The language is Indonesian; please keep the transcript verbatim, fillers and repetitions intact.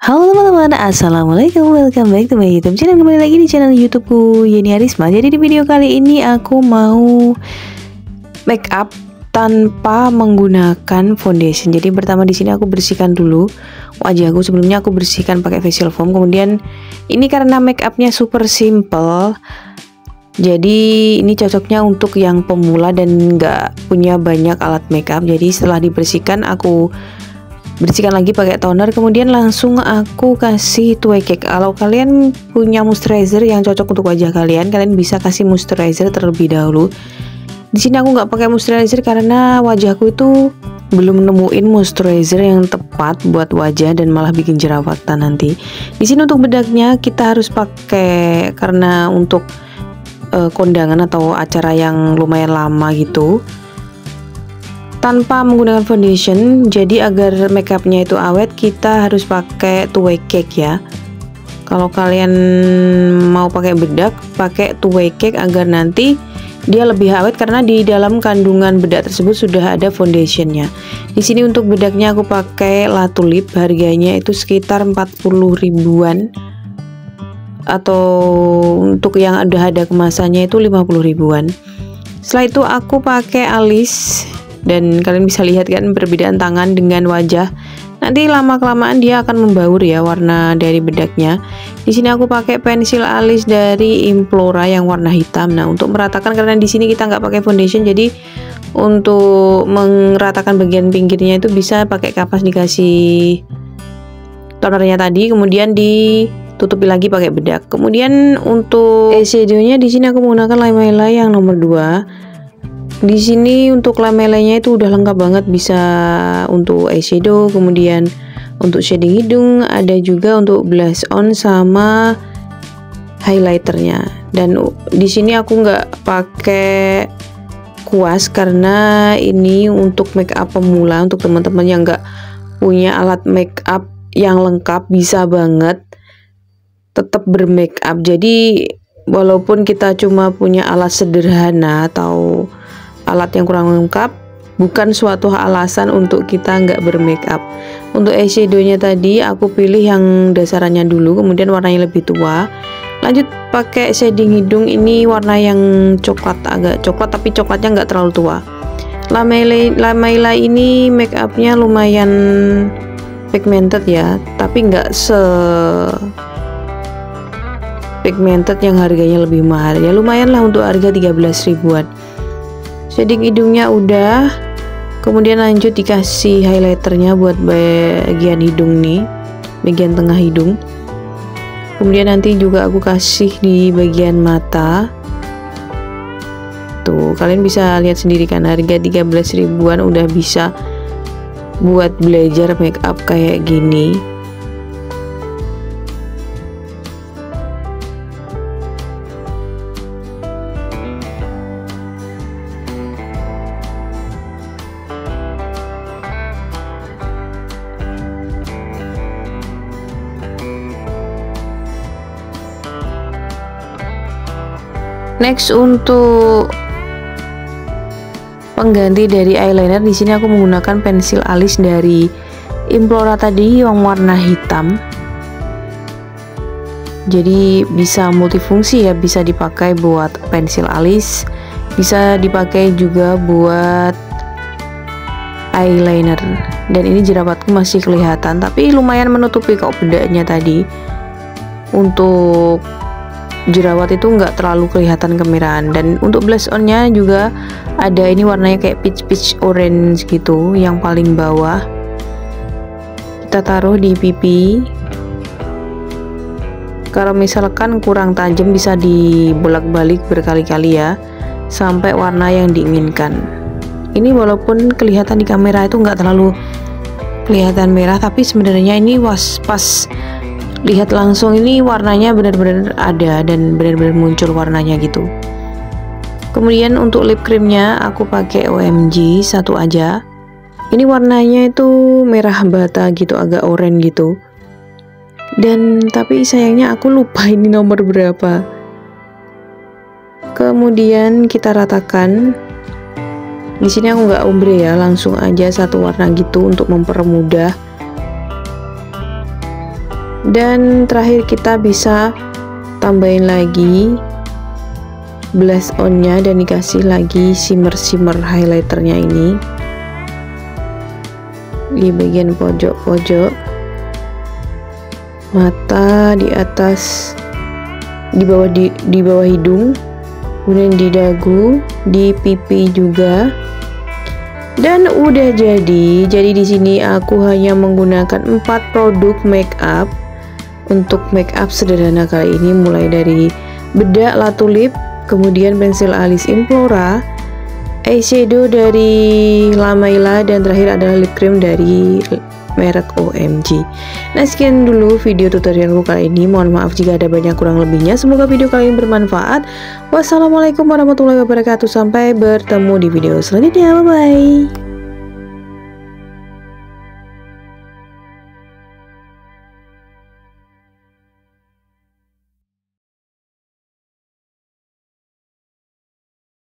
Halo teman-teman, assalamualaikum, welcome back to my YouTube channel. Kembali lagi di channel YouTubeku Yeni Arisma. Jadi di video kali ini aku mau make up tanpa menggunakan foundation. Jadi pertama di sini aku bersihkan dulu wajahku. Sebelumnya aku bersihkan pakai facial foam. Kemudian ini karena make upnya super simple, jadi ini cocoknya untuk yang pemula dan nggak punya banyak alat make up. Jadi setelah dibersihkan aku bersihkan lagi pakai toner, kemudian langsung aku kasih two way cake. Kalau kalian punya moisturizer yang cocok untuk wajah kalian, kalian bisa kasih moisturizer terlebih dahulu. Di sini aku nggak pakai moisturizer karena wajahku itu belum nemuin moisturizer yang tepat buat wajah dan malah bikin jerawatan nanti. Di sini untuk bedaknya kita harus pakai karena untuk uh, kondangan atau acara yang lumayan lama gitu, tanpa menggunakan foundation. Jadi agar makeupnya itu awet, kita harus pakai two way cake ya. Kalau kalian mau pakai bedak, pakai two way cake agar nanti dia lebih awet, karena di dalam kandungan bedak tersebut sudah ada foundationnya. Di sini untuk bedaknya aku pakai La Tulip, harganya itu sekitar empat puluh ribuan, atau untuk yang udah ada kemasannya itu lima puluh ribuan. Setelah itu aku pakai alis. Dan kalian bisa lihat kan perbedaan tangan dengan wajah. Nanti lama kelamaan dia akan membaur ya warna dari bedaknya. Di sini aku pakai pensil alis dari Implora yang warna hitam. Nah, untuk meratakan, karena di sini kita nggak pakai foundation, jadi untuk meratakan bagian pinggirnya itu bisa pakai kapas dikasih tonernya tadi, kemudian ditutupi lagi pakai bedak. Kemudian untuk eyeshadownya di sini aku menggunakan Lamela yang nomor dua. Di sini untuk lamelanya itu udah lengkap banget, bisa untuk eyeshadow, kemudian untuk shading hidung, ada juga untuk blush on sama highlighternya. Dan di sini aku nggak pakai kuas karena ini untuk make up pemula. Untuk teman-teman yang nggak punya alat make up yang lengkap, bisa banget tetap bermake up. Jadi walaupun kita cuma punya alat sederhana atau alat yang kurang lengkap, bukan suatu alasan untuk kita nggak bermake up. Untuk eyeshadownya tadi aku pilih yang dasarannya dulu, kemudian warnanya lebih tua. Lanjut pakai shading hidung, ini warna yang coklat, agak coklat tapi coklatnya nggak terlalu tua. Lamela, Lamela ini make upnya lumayan pigmented ya, tapi nggak se pigmented yang harganya lebih mahal ya. Lumayan lah untuk harga tiga belas ribuan. Shading hidungnya udah, kemudian lanjut dikasih highlighternya buat bagian hidung nih, bagian tengah hidung. Kemudian nanti juga aku kasih di bagian mata. Tuh, kalian bisa lihat sendiri kan, harga tiga belas ribuan udah bisa buat belajar make up kayak gini. Next untuk pengganti dari eyeliner, di sini aku menggunakan pensil alis dari Implora tadi yang warna hitam. Jadi bisa multifungsi ya, bisa dipakai buat pensil alis, bisa dipakai juga buat eyeliner. Dan ini jerawatku masih kelihatan, tapi lumayan menutupi kok bedaknya tadi. Untuk jerawat itu nggak terlalu kelihatan kemerahan. Dan untuk blush onnya juga ada, ini warnanya kayak peach peach orange gitu, yang paling bawah kita taruh di pipi. Kalau misalkan kurang tajam bisa dibolak-balik berkali-kali ya sampai warna yang diinginkan. Ini walaupun kelihatan di kamera itu nggak terlalu kelihatan merah, tapi sebenarnya ini was pas lihat langsung ini warnanya benar-benar ada dan benar-benar muncul warnanya gitu. Kemudian untuk lip creamnya aku pakai O M G satu aja. Ini warnanya itu merah bata gitu, agak oranye gitu. Dan tapi sayangnya aku lupa ini nomor berapa. Kemudian kita ratakan. Di sini aku nggak ombre ya, langsung aja satu warna gitu untuk mempermudah. Dan terakhir kita bisa tambahin lagi blush on-nya dan dikasih lagi shimmer-shimmer highlighternya ini di bagian pojok-pojok mata, di atas, di bawah di, di bawah hidung, kemudian di dagu, di pipi juga. Dan udah jadi. Jadi di sini aku hanya menggunakan empat produk make up untuk make up sederhana kali ini, mulai dari bedak La Tulip, kemudian pensil alis Implora, eyeshadow dari Lamaila, dan terakhir adalah lip cream dari merek O M G. Nah, sekian dulu video tutorialku kali ini. Mohon maaf jika ada banyak kurang lebihnya. Semoga video kali ini bermanfaat. Wassalamualaikum warahmatullahi wabarakatuh. Sampai bertemu di video selanjutnya. Bye bye.